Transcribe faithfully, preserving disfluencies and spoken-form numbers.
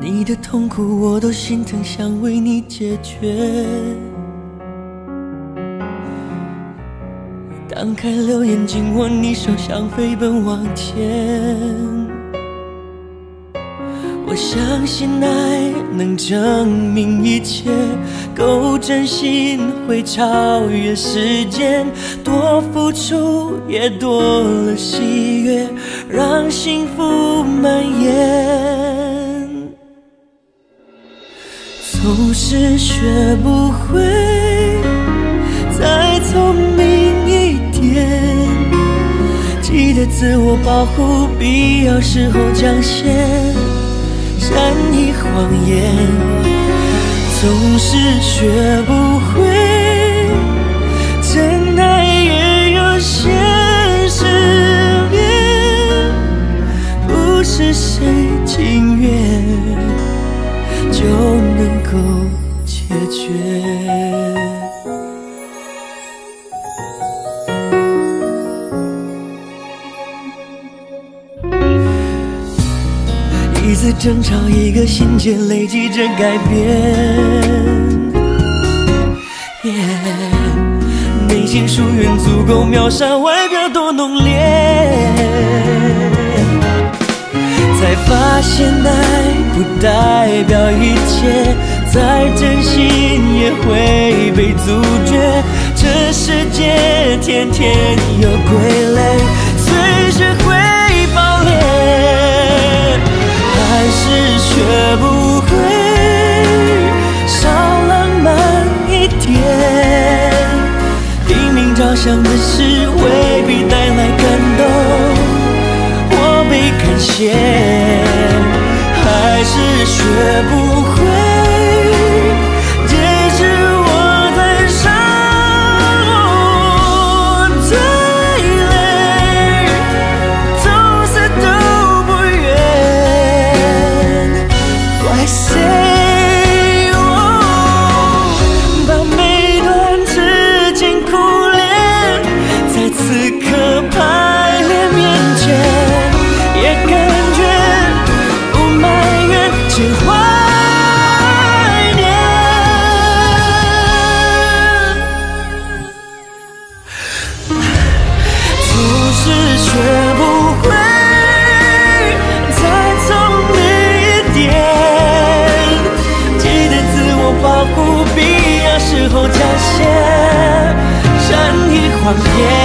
你的痛苦我都心疼，想为你解决。当开了眼睛，握你手，想飞奔往前。我相信爱能证明一切，够真心会超越时间，多付出也多了喜悦，让幸福蔓延。总是学不会再聪明一点，记得自我保护，必要时候讲些善意谎言。总是学不会真爱也有现实面，不是谁情愿就能够解决。一次争吵，一个心结，累积着改变。Yeah, 内心疏远足够秒杀外表多浓烈，才发现爱不代表一切，再真心也会被阻绝。这世界天天有傀儡，随时会爆裂，还是学不会少浪漫一点。拼命着想的事未必带来感动，我被感谢，还是学不会节制我在伤。我最累，总是都不愿怪谁，哦，把每段之间苦恋在此刻排练面前，也感觉不埋怨，只怀念。总是学不会再聪明一点，记得自我保护，必要时候讲些善意谎言。